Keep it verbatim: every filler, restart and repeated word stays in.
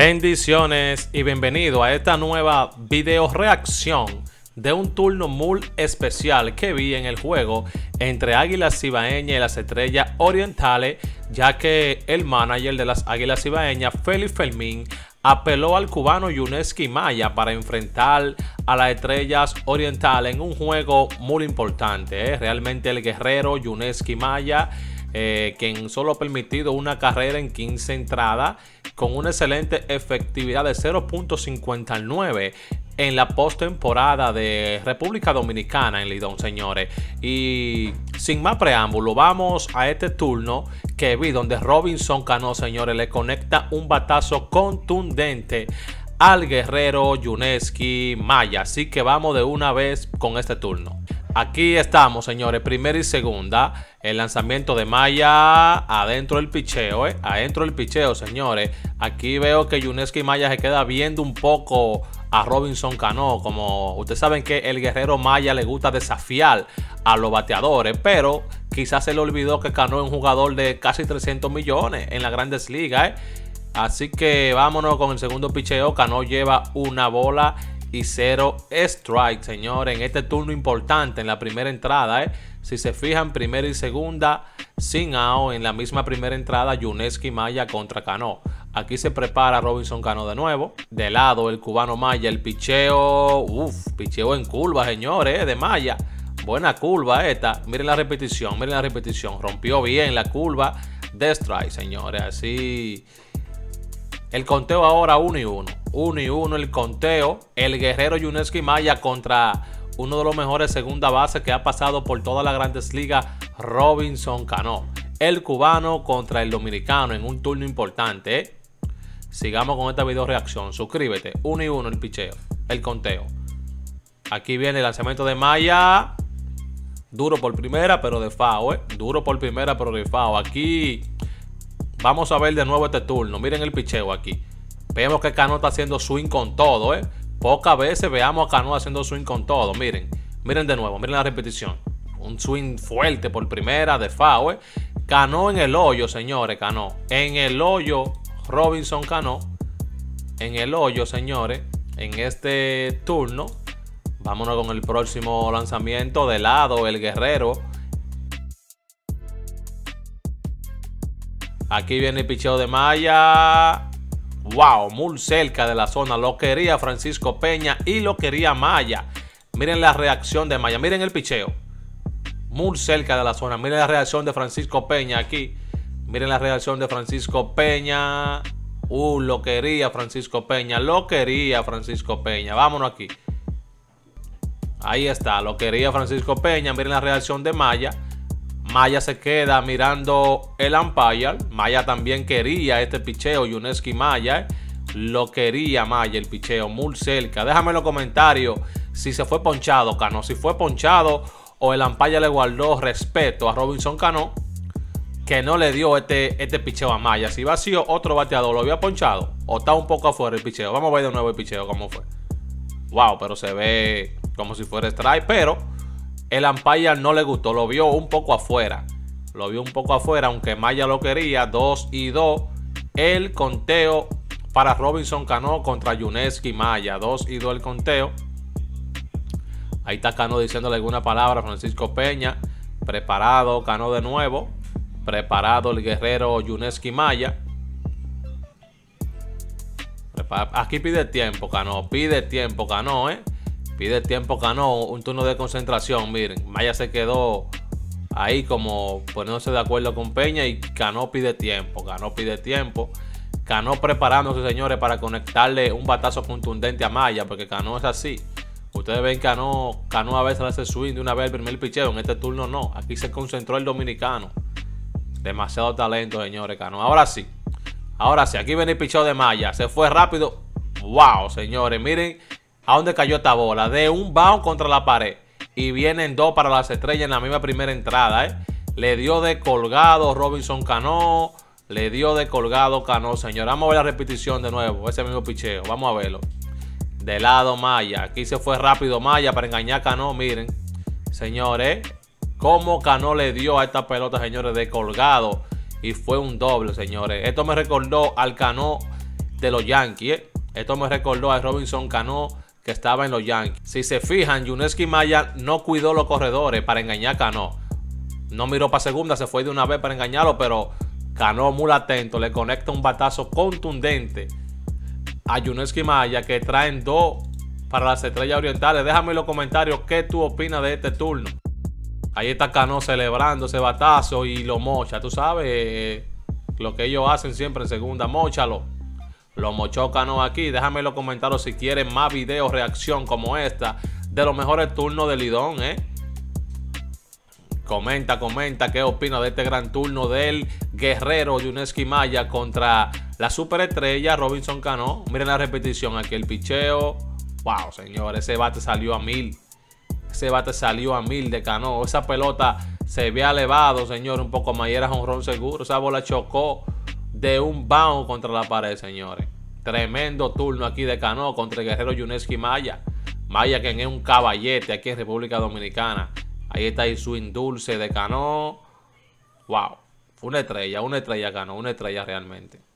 Bendiciones y bienvenido a esta nueva video reacción de un turno muy especial que vi en el juego entre Águilas Cibaeñas y las Estrellas Orientales, ya que el manager de las Águilas Cibaeñas, Félix Fermín, apeló al cubano Yuneski Maya para enfrentar a las Estrellas Orientales en un juego muy importante. ¿eh? Realmente el guerrero Yuneski Maya, eh, quien solo ha permitido una carrera en quince entradas, con una excelente efectividad de cero punto cincuenta y nueve en la postemporada de República Dominicana en Lidón, señores. Y sin más preámbulo, vamos a este turno que vi donde Robinson Cano, señores, le conecta un batazo contundente al guerrero Yuneski Maya. Así que vamos de una vez con este turno. Aquí estamos, señores, primera y segunda. El lanzamiento de Maya adentro del picheo, ¿eh? Adentro del picheo, señores. Aquí veo que Yuneski Maya se queda viendo un poco a Robinson Cano. Como ustedes saben que el guerrero Maya le gusta desafiar a los bateadores, pero quizás se le olvidó que Cano es un jugador de casi trescientos millones en las grandes ligas, ¿eh? Así que vámonos con el segundo picheo. Cano lleva una bola y cero strike, señores, en este turno importante en la primera entrada. ¿eh? Si se fijan, primera y segunda sin out en la misma primera entrada, Yuneski Maya contra Cano. Aquí se prepara Robinson Cano de nuevo. De lado el cubano Maya, el picheo, uff, picheo en curva, señores, ¿eh? de Maya. Buena curva esta. Miren la repetición, miren la repetición. Rompió bien la curva de strike, señores. Así. El conteo ahora uno y uno. uno y uno el conteo. El guerrero Yuneski Maya contra uno de los mejores segunda base que ha pasado por todas las grandes ligas, Robinson Cano. El cubano contra el dominicano en un turno importante. ¿eh? Sigamos con esta video reacción. Suscríbete. uno y uno el picheo. El conteo. Aquí viene el lanzamiento de Maya. Duro por primera, pero de foul. ¿eh? Duro por primera, pero de foul. Aquí vamos a ver de nuevo este turno. Miren el picheo aquí. Vemos que Cano está haciendo swing con todo, ¿eh? Pocas veces veamos a Cano haciendo swing con todo. Miren, miren de nuevo, miren la repetición. Un swing fuerte por primera, de foul, ¿eh? Cano en el hoyo, señores, Cano. En el hoyo, Robinson Cano. En el hoyo, señores, en este turno. Vámonos con el próximo lanzamiento. De lado, el guerrero. Aquí viene el picheo de Maya. Wow, muy cerca de la zona. Lo quería Francisco Peña y lo quería Maya. Miren la reacción de Maya. Miren el picheo. Muy cerca de la zona. Miren la reacción de Francisco Peña aquí. Miren la reacción de Francisco Peña. Uh, lo quería Francisco Peña. Lo quería Francisco Peña. Vámonos aquí. Ahí está. Lo quería Francisco Peña. Miren la reacción de Maya. Maya se queda mirando el umpire. Maya también quería este picheo. Yuneski Maya. ¿eh? Lo quería Maya el picheo. Muy cerca. Déjame en los comentarios si se fue ponchado Cano. Si fue ponchado o el umpire le guardó respeto a Robinson Cano, que no le dio este, este picheo a Maya. Si va sido otro bateador, ¿lo había ponchado? ¿O está un poco afuera el picheo? Vamos a ver de nuevo el picheo cómo fue. Wow, pero se ve como si fuera strike. Pero el umpire no le gustó, lo vio un poco afuera. Lo vio un poco afuera, aunque Maya lo quería. dos y dos. El conteo para Robinson Cano contra Yuneski Maya. dos y dos el conteo. Ahí está Cano diciéndole alguna palabra a Francisco Peña. Preparado Cano de nuevo. Preparado el guerrero Yuneski Maya. Aquí pide tiempo Cano. Pide tiempo Cano, eh. Pide tiempo Cano, un turno de concentración. Miren, Maya se quedó ahí como poniéndose de acuerdo con Peña y Cano pide tiempo. Cano pide tiempo. Cano preparándose, señores, para conectarle un batazo contundente a Maya, porque Cano es así. Ustedes ven que Cano, Cano a veces hace swing de una vez el primer picheo. En este turno no. Aquí se concentró el dominicano. Demasiado talento, señores, Cano. Ahora sí. Ahora sí. Aquí viene el picheo de Maya. Se fue rápido. Wow, señores. Miren a dónde cayó esta bola. De un bounce contra la pared. Y vienen dos para las Estrellas en la misma primera entrada. ¿eh? Le dio de colgado Robinson Cano. Le dio de colgado Cano, señor. Vamos a ver la repetición de nuevo. Ese mismo picheo. Vamos a verlo. De lado Maya. Aquí se fue rápido Maya para engañar a Cano. Miren. Señores. Cómo Cano le dio a esta pelota, señores, de colgado. Y fue un doble, señores. Esto me recordó al Cano de los Yankees. ¿eh? Esto me recordó a Robinson Cano, que estaba en los Yankees. Si se fijan, Yuniesky Maya no cuidó los corredores para engañar a Cano. No miró para segunda, se fue de una vez para engañarlo, pero Cano muy atento, le conecta un batazo contundente a Yuniesky Maya, que traen dos para las Estrellas Orientales. Déjame en los comentarios qué tú opinas de este turno. Ahí está Cano celebrando ese batazo y lo mocha. Tú sabes eh, lo que ellos hacen siempre en segunda, mochalo. Lo mochó Cano aquí. Déjame en los comentarios si quieren más videos reacción como esta de los mejores turnos de Lidón, ¿eh? Comenta, comenta qué opina de este gran turno del guerrero Yuniesky Maya contra la superestrella Robinson Cano. Miren la repetición aquí, el picheo. Wow, señores, ese bate salió a mil. Ese bate salió a mil de Cano. Esa pelota se había elevado, señor, un poco más y era jonrón seguro. Esa bola chocó de un bounce contra la pared, señores. Tremendo turno aquí de Cano contra el guerrero Yuniesky Maya. Maya, que es un caballete aquí en República Dominicana. Ahí está el swing dulce de Cano. Wow. Fue una estrella, una estrella Cano, una estrella realmente.